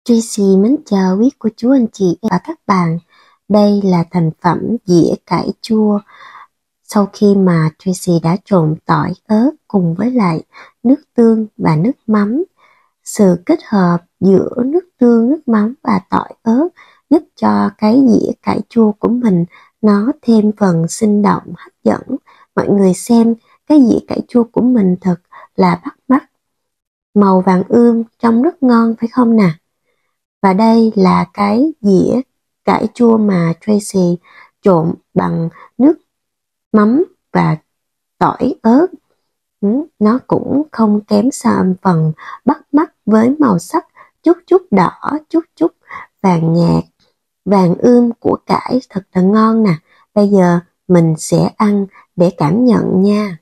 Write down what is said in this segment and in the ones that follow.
Tracy mến chào quý cô chú anh chị và các bạn. Đây là thành phẩm dĩa cải chua sau khi mà Tracy đã trộn tỏi ớt cùng với lại nước tương và nước mắm. Sự kết hợp giữa nước tương, nước mắm và tỏi ớt giúp cho cái dĩa cải chua của mình nó thêm phần sinh động, hấp dẫn. Mọi người xem cái dĩa cải chua của mình thật là bắt mắt. Màu vàng ươm trông rất ngon phải không nào? Và đây là cái dĩa cải chua mà Tracy trộn bằng nước mắm và tỏi ớt. Nó cũng không kém xa phần bắt mắt với màu sắc chút chút đỏ, chút chút vàng nhạt, vàng ươm của cải thật là ngon nè. Bây giờ mình sẽ ăn để cảm nhận nha.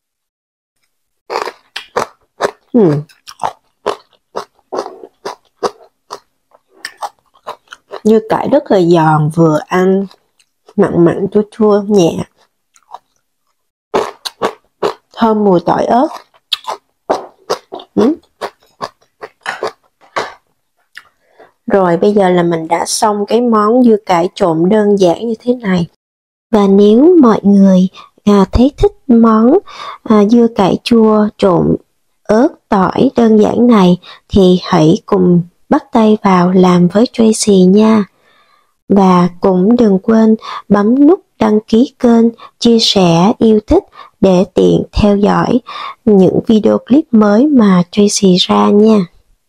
Dưa cải rất là giòn, vừa ăn mặn mặn chua chua nhẹ, thơm mùi tỏi ớt. Rồi bây giờ là mình đã xong cái món dưa cải trộn đơn giản như thế này. Và nếu mọi người thấy thích món dưa cải chua trộn ớt tỏi đơn giản này thì hãy cùng bắt tay vào làm với Tracy nha. Và cũng đừng quên bấm nút đăng ký kênh, chia sẻ, yêu thích để tiện theo dõi những video clip mới mà Tracy ra nha.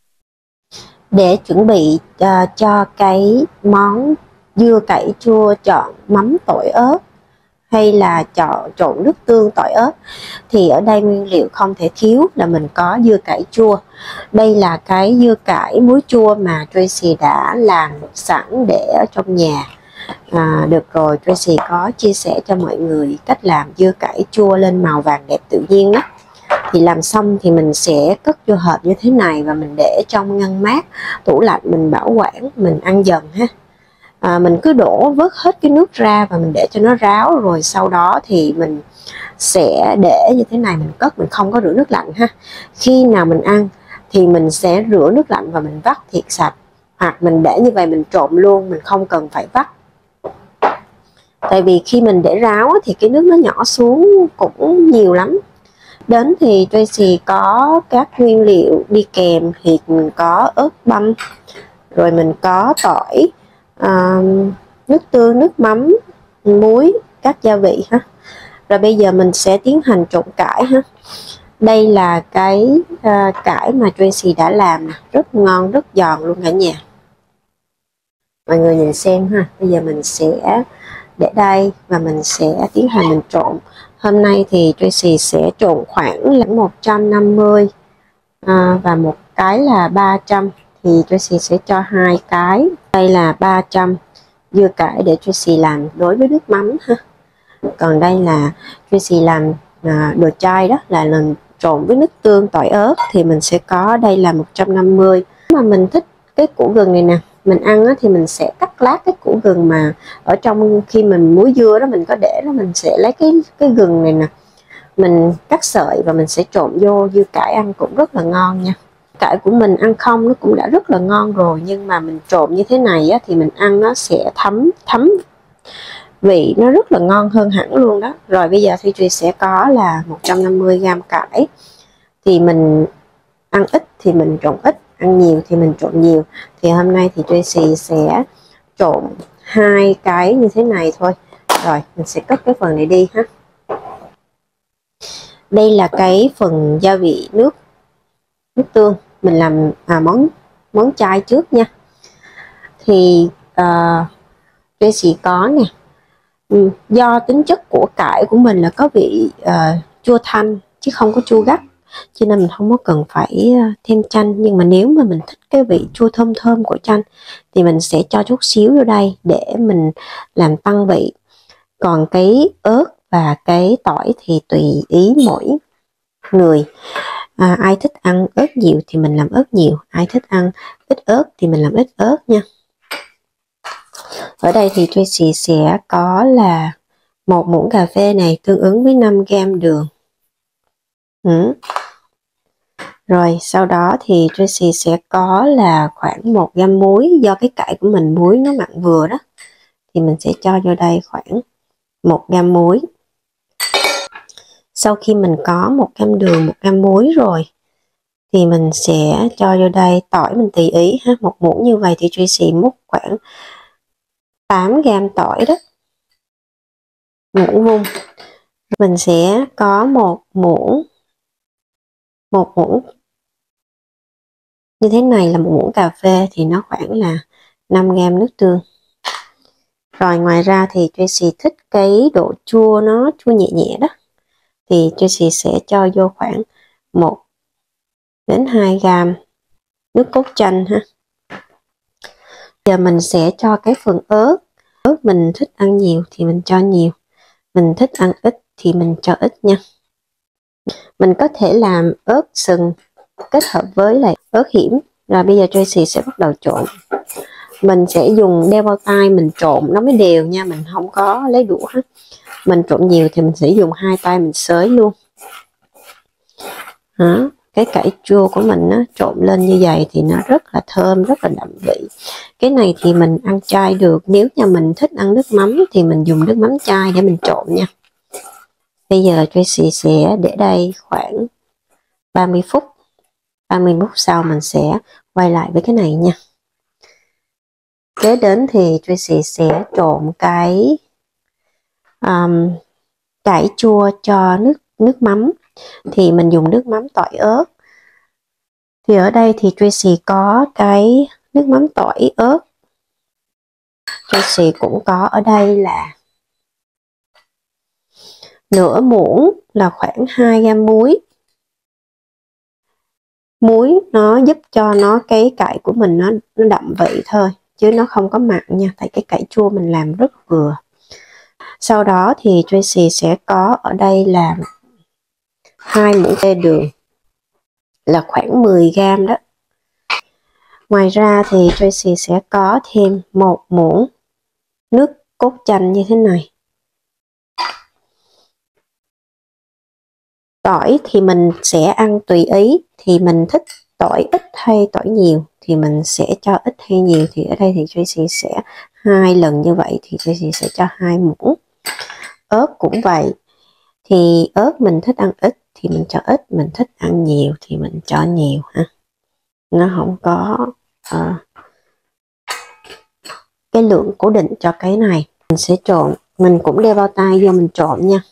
Để chuẩn bị cho cái món dưa cải chua chọn mắm tỏi ớt hay là trộn nước tương tỏi ớt thì ở đây nguyên liệu không thể thiếu là mình có dưa cải chua. Đây là cái dưa cải muối chua mà Tracy đã làm sẵn để ở trong nhà. Được rồi, Tracy có chia sẻ cho mọi người cách làm dưa cải chua lên màu vàng đẹp tự nhiên đó. Thì làm xong thì mình sẽ cất vô hộp như thế này và mình để trong ngăn mát, tủ lạnh mình bảo quản, mình ăn dần ha. Mình cứ đổ vớt hết cái nước ra và mình để cho nó ráo, rồi sau đó thì mình sẽ để như thế này, mình cất, mình không có rửa nước lạnh ha. Khi nào mình ăn thì mình sẽ rửa nước lạnh và mình vắt thiệt sạch, hoặc mình để như vậy mình trộn luôn, mình không cần phải vắt. Tại vì khi mình để ráo thì cái nước nó nhỏ xuống cũng nhiều lắm. Đến thì Tracy có các nguyên liệu đi kèm thì mình có ớt băm, rồi mình có tỏi, nước tương, nước mắm, muối, các gia vị ha. Rồi bây giờ mình sẽ tiến hành trộn cải ha. Đây là cái cải mà Tracy đã làm, rất ngon, rất giòn luôn cả nhà. Mọi người nhìn xem ha. Bây giờ mình sẽ để đây và mình sẽ tiến hành mình trộn. Hôm nay thì Tracy sẽ trộn khoảng 150 và một cái là 300, thì Tracy sẽ cho 2 cái. Đây là 300 dưa cải để Tracy làm đối với nước mắm ha. Còn đây là Tracy làm đồ chai, đó là lần trộn với nước tương tỏi ớt thì mình sẽ có đây là 150. Mà mình thích cái củ gừng này nè, mình ăn thì mình sẽ cắt lát cái củ gừng mà ở trong khi mình muối dưa đó mình có để đó, mình sẽ lấy cái gừng này nè, mình cắt sợi và mình sẽ trộn vô dưa cải ăn cũng rất là ngon nha. Cải của mình ăn không nó cũng đã rất là ngon rồi, nhưng mà mình trộn như thế này thì mình ăn nó sẽ thấm vị, nó rất là ngon hơn hẳn luôn đó. Rồi bây giờ thì Tracy sẽ có là 150g cải, thì mình ăn ít thì mình trộn ít, ăn nhiều thì mình trộn nhiều. Thì hôm nay thì Tracy sẽ trộn 2 cái như thế này thôi. Rồi mình sẽ cất cái phần này đi ha. Đây là cái phần gia vị nước tương, mình làm món chay trước nha. Thì Tracy có nè, do tính chất của cải của mình là có vị chua thanh chứ không có chua gắt, cho nên mình không có cần phải thêm chanh. Nhưng mà nếu mà mình thích cái vị chua thơm thơm của chanh thì mình sẽ cho chút xíu vô đây để mình làm tăng vị. Còn cái ớt và cái tỏi thì tùy ý mỗi người. Ai thích ăn ớt nhiều thì mình làm ớt nhiều, ai thích ăn ít ớt thì mình làm ít ớt nha. Ở đây thì Tracy sẽ có là 1 muỗng cà phê này tương ứng với 5g đường. Rồi sau đó thì Tracy sẽ có là khoảng 1 gam muối, do cái cải của mình muối nó mặn vừa đó, thì mình sẽ cho vô đây khoảng 1 gam muối. Sau khi mình có 1 gam đường, 1 gam muối rồi thì mình sẽ cho vô đây tỏi, mình tùy ý ha. Một muỗng như vậy thì Tracy múc khoảng 8 gam tỏi đó, muỗng vung. Mình sẽ có một muỗng như thế này là một muỗng cà phê, thì nó khoảng là 5 gam nước tương. Rồi ngoài ra thì Tracy thích cái độ chua, nó chua nhẹ nhẹ đó, thì Tracy sẽ cho vô khoảng 1 đến 2 gam nước cốt chanh ha. Giờ mình sẽ cho cái phần ớt. Ớt mình thích ăn nhiều thì mình cho nhiều, mình thích ăn ít thì mình cho ít nha. Mình có thể làm ớt sừng kết hợp với lại ớt hiểm. Rồi bây giờ Tracy sẽ bắt đầu trộn. Mình sẽ dùng đeo bao tay mình trộn nó mới đều nha, mình không có lấy đũa hết. Mình trộn nhiều thì mình sẽ dùng 2 tay mình xới luôn. Đó, cái cải chua của mình nó trộn lên như vậy thì nó rất là thơm, rất là đậm vị. Cái này thì mình ăn chay được, nếu như mình thích ăn nước mắm thì mình dùng nước mắm chay để mình trộn nha. Bây giờ Tracy sẽ để đây khoảng 30 phút. 30 phút sau mình sẽ quay lại với cái này nha. Kế đến thì Tracy sẽ trộn cái cải chua cho nước mắm, thì mình dùng nước mắm tỏi ớt. Thì ở đây thì Tracy có cái nước mắm tỏi ớt. Tracy cũng có ở đây là nửa muỗng, là khoảng 2 gam muối. Muối nó giúp cho nó cái cải của mình nó đậm vị thôi, chứ nó không có mặn nha, tại cái cải chua mình làm rất vừa. Sau đó thì Tracy sẽ có ở đây là 2 muỗng tê đường, là khoảng 10 gam đó. Ngoài ra thì Tracy sẽ có thêm 1 muỗng nước cốt chanh như thế này. Tỏi thì mình sẽ ăn tùy ý, thì mình thích tỏi ít hay tỏi nhiều thì mình sẽ cho ít hay nhiều. Thì ở đây thì Tracy sẽ 2 lần như vậy, thì Tracy sẽ cho 2 muỗng. Ớt cũng vậy, thì ớt mình thích ăn ít thì mình cho ít, mình thích ăn nhiều thì mình cho nhiều ha. Nó không có cái lượng cố định cho cái này. Mình sẽ trộn, mình cũng đeo bao tay vô mình trộn nha.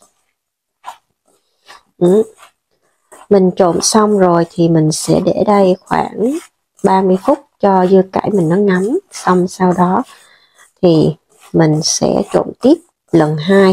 Mình trộn xong rồi thì mình sẽ để đây khoảng 30 phút cho dưa cải mình nó ngấm. Xong sau đó thì mình sẽ trộn tiếp lần 2.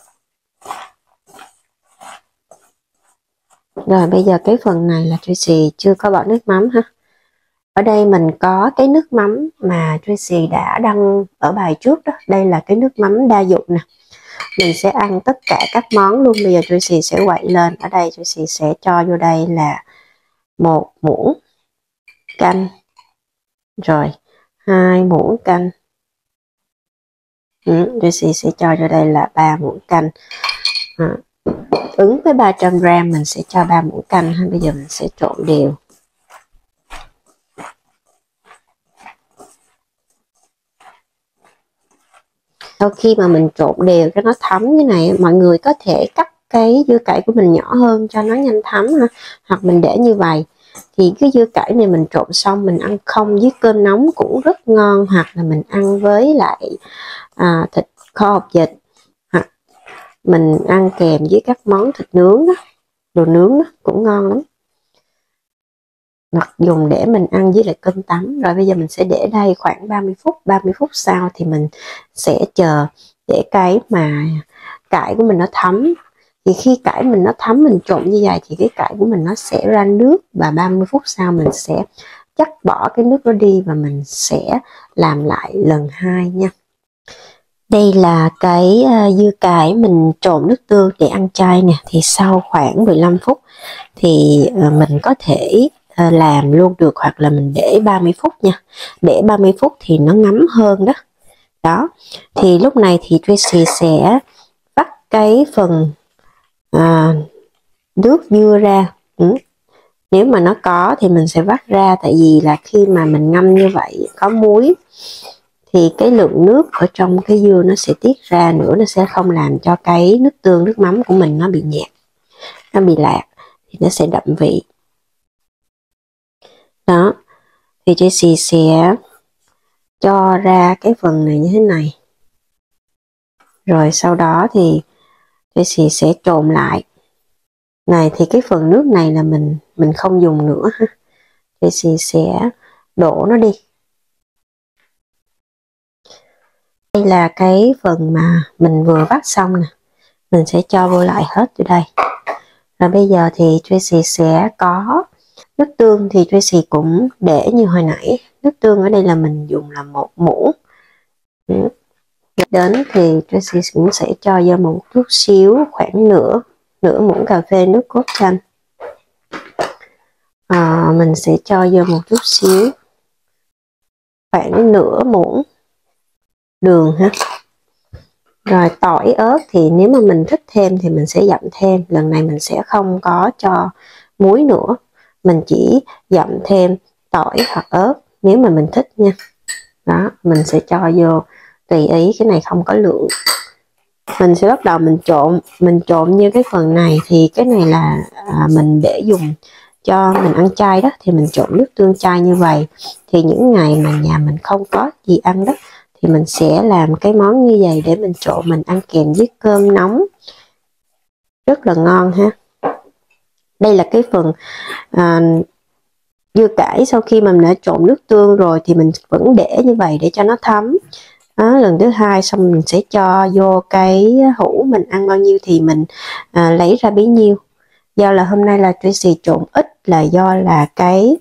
Rồi bây giờ cái phần này là Tracy chưa có bỏ nước mắm ha. Ở đây mình có cái nước mắm mà Tracy đã đăng ở bài trước đó. Đây là cái nước mắm đa dụng nè. Mình sẽ ăn tất cả các món luôn. Bây giờ Tracy sẽ quậy lên. Ở đây Tracy sẽ cho vô đây là 1 muỗng canh, rồi 2 muỗng canh. Tracy sẽ cho vô đây là 3 muỗng canh. Ứng với 300 gram mình sẽ cho 3 muỗng canh. Bây giờ mình sẽ trộn đều. Sau khi mà mình trộn đều cho nó thấm như này, mọi người có thể cắt cái dưa cải của mình nhỏ hơn cho nó nhanh thấm ha, hoặc mình để như vậy. Thì cái dưa cải này mình trộn xong mình ăn không với cơm nóng cũng rất ngon, hoặc là mình ăn với lại thịt kho hột vịt, hoặc mình ăn kèm với các món thịt nướng đó, đồ nướng đó cũng ngon lắm, hoặc dùng để mình ăn với lại cơm tấm. Rồi bây giờ mình sẽ để đây khoảng 30 phút. 30 phút sau thì mình sẽ chờ để cái mà cải của mình nó thấm. Thì khi cải mình nó thấm, mình trộn như vậy thì cái cải của mình nó sẽ ra nước, và 30 phút sau mình sẽ chắc bỏ cái nước đó đi và mình sẽ làm lại lần 2 nha. Đây là cái dưa cải mình trộn nước tương để ăn chay nè. Thì sau khoảng 15 phút thì mình có thể làm luôn được, hoặc là mình để 30 phút nha. Để 30 phút thì nó ngấm hơn đó. Đó, thì lúc này thì Tracy sẽ vắt cái phần nước dưa ra. Nếu mà nó có thì mình sẽ vắt ra, tại vì là khi mà mình ngâm như vậy có muối thì cái lượng nước ở trong cái dưa nó sẽ tiết ra nữa, nó sẽ không làm cho cái nước tương, nước mắm của mình nó bị nhạt, nó bị lạc, thì nó sẽ đậm vị. Đó, thì Tracy sẽ cho ra cái phần này như thế này. Rồi sau đó thì Tracy sẽ trộn lại. Này thì cái phần nước này là mình không dùng nữa ha. Tracy sẽ đổ nó đi. Đây là cái phần mà mình vừa vắt xong nè. Mình sẽ cho vô lại hết từ đây. Rồi bây giờ thì Tracy sẽ có nước tương, thì Tracy cũng để như hồi nãy. Nước tương ở đây là mình dùng là 1 muỗng. Đến thì Tracy cũng sẽ cho vô một chút xíu, khoảng nửa muỗng cà phê nước cốt chanh. Mình sẽ cho vô một chút xíu, khoảng nửa muỗng đường ha. Rồi tỏi ớt thì nếu mà mình thích thêm thì mình sẽ dặm thêm. Lần này mình sẽ không có cho muối nữa, mình chỉ dặm thêm tỏi hoặc ớt nếu mà mình thích nha. Đó, mình sẽ cho vô tùy ý, cái này không có lượng. Mình sẽ bắt đầu mình trộn như cái phần này, thì cái này là mình để dùng cho mình ăn chay đó, thì mình trộn nước tương chay như vậy. Thì những ngày mà nhà mình không có gì ăn đó thì mình sẽ làm cái món như vậy để mình trộn, mình ăn kèm với cơm nóng, rất là ngon ha. Đây là cái phần dưa cải. Sau khi mà mình đã trộn nước tương rồi thì mình vẫn để như vậy để cho nó thấm. Đó, lần thứ hai xong mình sẽ cho vô cái hũ, mình ăn bao nhiêu thì mình lấy ra bấy nhiêu. Do là hôm nay là Tracy trộn ít là do là cái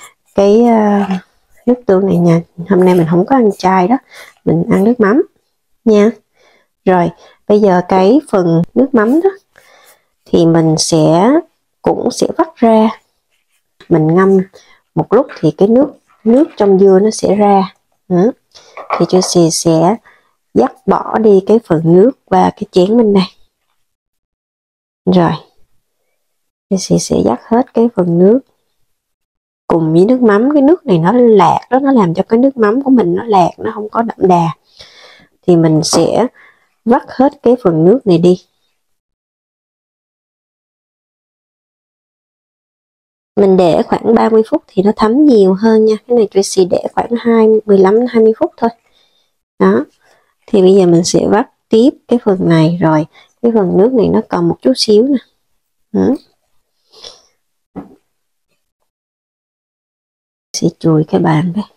nước tương này nha, hôm nay mình không có ăn chay đó, mình ăn nước mắm nha. Rồi bây giờ cái phần nước mắm đó thì mình cũng sẽ vắt ra, mình ngâm một lúc thì cái nước trong dưa nó sẽ ra. Thì Tracy sẽ dắt bỏ đi cái phần nước qua cái chén bên đây. Rồi Tracy sẽ dắt hết cái phần nước cùng với nước mắm. Cái nước này nó lạc đó, nó làm cho cái nước mắm của mình nó lạc, nó không có đậm đà. Thì mình sẽ vắt hết cái phần nước này đi. Mình để khoảng 30 phút thì nó thấm nhiều hơn nha. Cái này Tracy để khoảng 15-20 phút thôi. Đó. Thì bây giờ mình sẽ vắt tiếp cái phần này. Rồi cái phần nước này nó còn một chút xíu nè. Sẽ chùi cái bàn đây.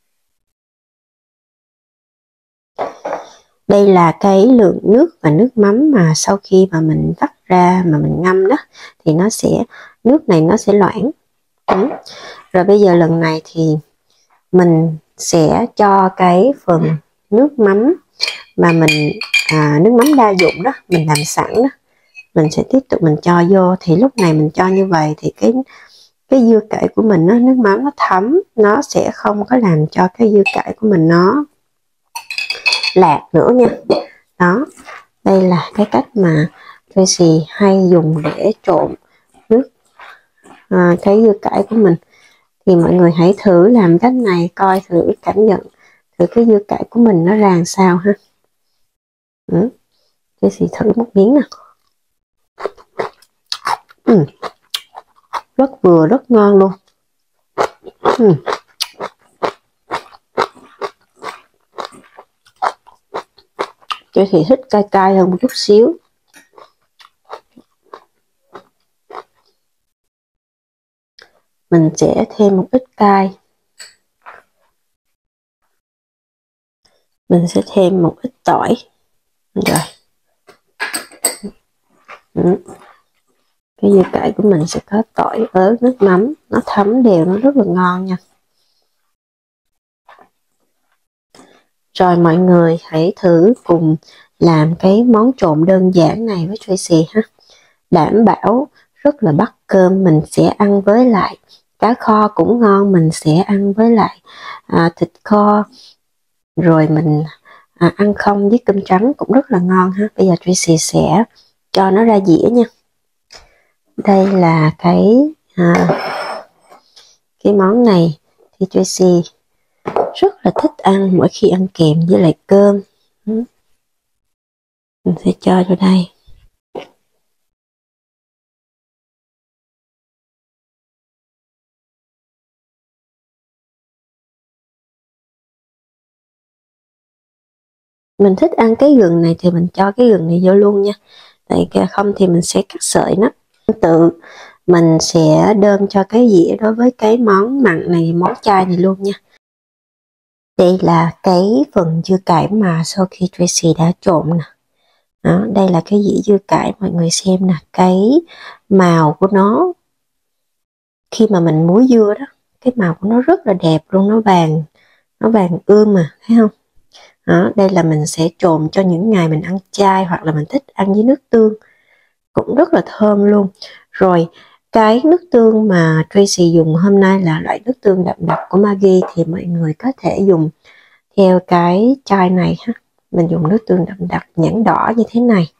Đây là cái lượng nước và nước mắm mà sau khi mà mình vắt ra mà mình ngâm đó thì nước này nó sẽ loãng. Rồi bây giờ lần này thì mình sẽ cho cái phần nước mắm mà nước mắm đa dụng đó, mình làm sẵn đó, mình sẽ tiếp tục mình cho vô. Thì lúc này mình cho như vậy thì cái dưa cải của mình đó, nước mắm nó thấm, nó sẽ không có làm cho cái dưa cải của mình nó lạc nữa nha. Đó, đây là cái cách mà Tracy hay dùng để trộn nước cái dưa cải của mình. Thì mọi người hãy thử làm cách này coi, thử cảm nhận thử cái dưa cải của mình nó ra sao ha. Tracy thử một miếng nè. Rất vừa, rất ngon luôn. Tracy thích cay cay hơn một chút xíu. Mình sẽ thêm một ít cay. Mình sẽ thêm một ít tỏi. Rồi. Cái dưa cải của mình sẽ có tỏi, ớt, nước mắm, nó thấm đều, nó rất là ngon nha. Rồi mọi người hãy thử cùng làm cái món trộn đơn giản này với Tracy ha. Đảm bảo rất là bắt cơm. Mình sẽ ăn với lại cá kho cũng ngon, mình sẽ ăn với lại thịt kho, rồi mình ăn không với cơm trắng cũng rất là ngon ha. Bây giờ Tracy sẽ cho nó ra dĩa nha. Đây là cái Cái món này thì Tracy rất là thích ăn mỗi khi ăn kèm với lại cơm. Mình sẽ cho vô đây. Mình thích ăn cái gừng này thì mình cho cái gừng này vô luôn nha. Tại không thì mình sẽ cắt sợi nó. Tự mình sẽ đơm cho cái dĩa đối với cái món mặn này, món chay này luôn nha. Đây là cái phần dưa cải mà sau khi Tracy đã trộn nè. Đó, đây là cái dĩa dưa cải, mọi người xem nè, cái màu của nó khi mà mình muối dưa đó, cái màu của nó rất là đẹp luôn, nó vàng ươm mà, thấy không? Đó, đây là mình sẽ trộn cho những ngày mình ăn chay hoặc là mình thích ăn với nước tương, cũng rất là thơm luôn. Rồi cái nước tương mà Tracy dùng hôm nay là loại nước tương đậm đặc của Maggi, thì mọi người có thể dùng theo cái chai này ha. Mình dùng nước tương đậm đặc nhãn đỏ như thế này.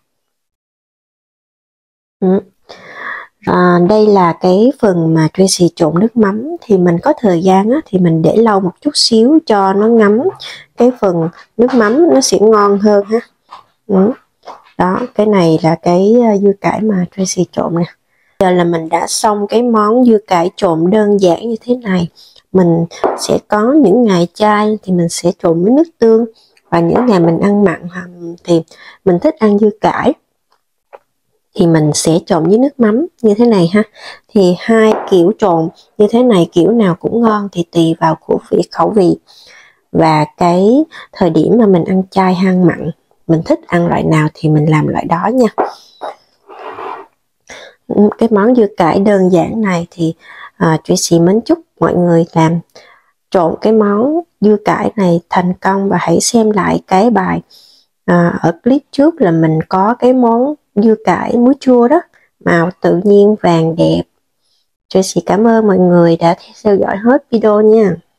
Đây là cái phần mà Tracy trộn nước mắm, thì mình có thời gian á, thì mình để lâu một chút xíu cho nó ngấm cái phần nước mắm, nó sẽ ngon hơn ha. Đó, cái này là cái dưa cải mà Tracy trộn nè. Giờ là mình đã xong cái món dưa cải trộn đơn giản như thế này. Mình sẽ có những ngày chay thì mình sẽ trộn với nước tương, và những ngày mình ăn mặn thì mình thích ăn dưa cải thì mình sẽ trộn với nước mắm như thế này ha. Thì hai kiểu trộn như thế này kiểu nào cũng ngon, thì tùy vào khẩu vị và cái thời điểm mà mình ăn chay hay ăn mặn, mình thích ăn loại nào thì mình làm loại đó nha. Cái món dưa cải đơn giản này thì Tracy mến chúc mọi người làm trộn cái món dưa cải này thành công, và hãy xem lại cái bài ở clip trước là mình có cái món dưa cải muối chua đó, màu tự nhiên vàng đẹp. Tracy cảm ơn mọi người đã theo dõi hết video nha.